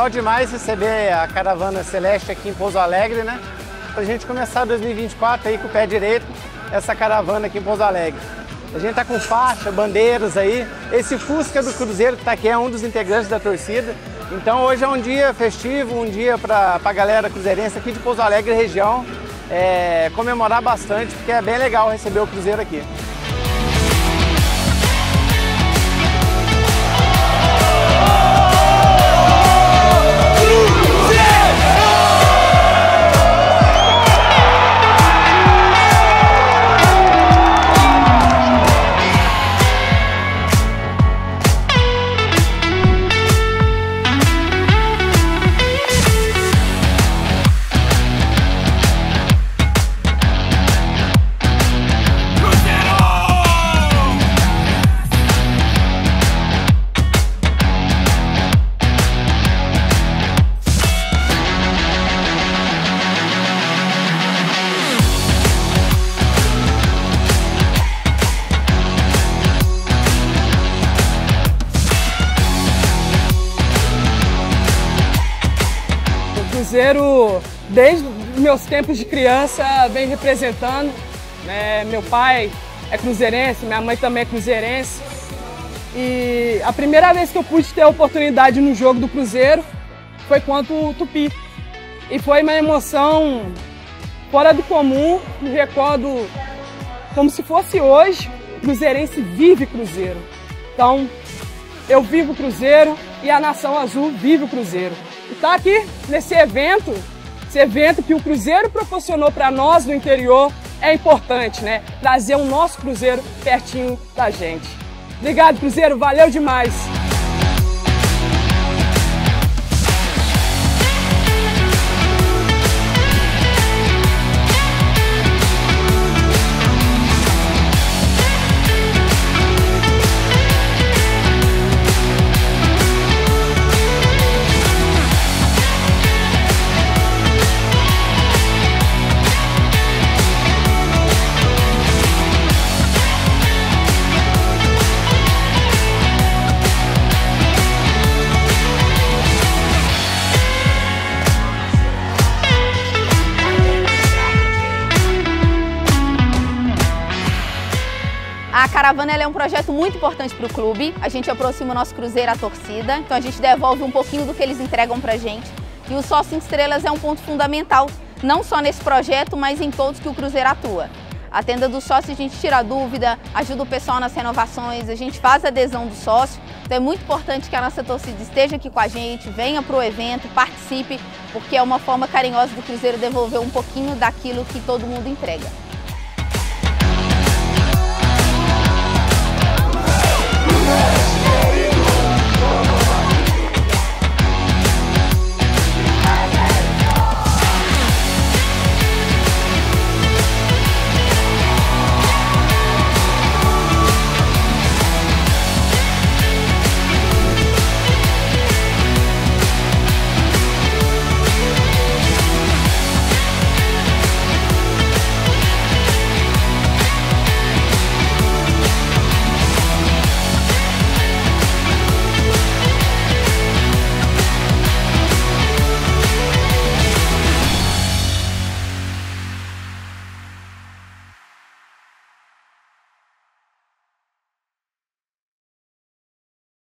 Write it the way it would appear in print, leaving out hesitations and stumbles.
legal demais receber a caravana Celeste aqui em Pouso Alegre, né? Pra gente começar 2024 aí com o pé direito, essa caravana aqui em Pouso Alegre. A gente tá com faixa, bandeiras aí. Esse Fusca do Cruzeiro que tá aqui é um dos integrantes da torcida. Então hoje é um dia festivo, um dia pra galera cruzeirense aqui de Pouso Alegre região comemorar bastante, porque é bem legal receber o Cruzeiro aqui. O Cruzeiro, desde meus tempos de criança, vem representando, né? Meu pai é cruzeirense, minha mãe também é cruzeirense. E a primeira vez que eu pude ter a oportunidade no jogo do Cruzeiro foi contra o Tupi. E foi uma emoção fora do comum, me recordo como se fosse hoje. O cruzeirense vive Cruzeiro. Então, eu vivo o Cruzeiro e a Nação Azul vive o Cruzeiro. E tá aqui nesse evento, esse evento que o Cruzeiro proporcionou para nós no interior, é importante, né? Trazer o nosso Cruzeiro pertinho da gente. Obrigado, Cruzeiro, valeu demais! A caravana é um projeto muito importante para o clube, a gente aproxima o nosso Cruzeiro à torcida, então a gente devolve um pouquinho do que eles entregam para a gente. E o Sócio 5 Estrelas é um ponto fundamental, não só nesse projeto, mas em todos que o Cruzeiro atua. A tenda do sócio a gente tira a dúvida, ajuda o pessoal nas renovações, a gente faz a adesão do sócio. Então é muito importante que a nossa torcida esteja aqui com a gente, venha para o evento, participe, porque é uma forma carinhosa do Cruzeiro devolver um pouquinho daquilo que todo mundo entrega.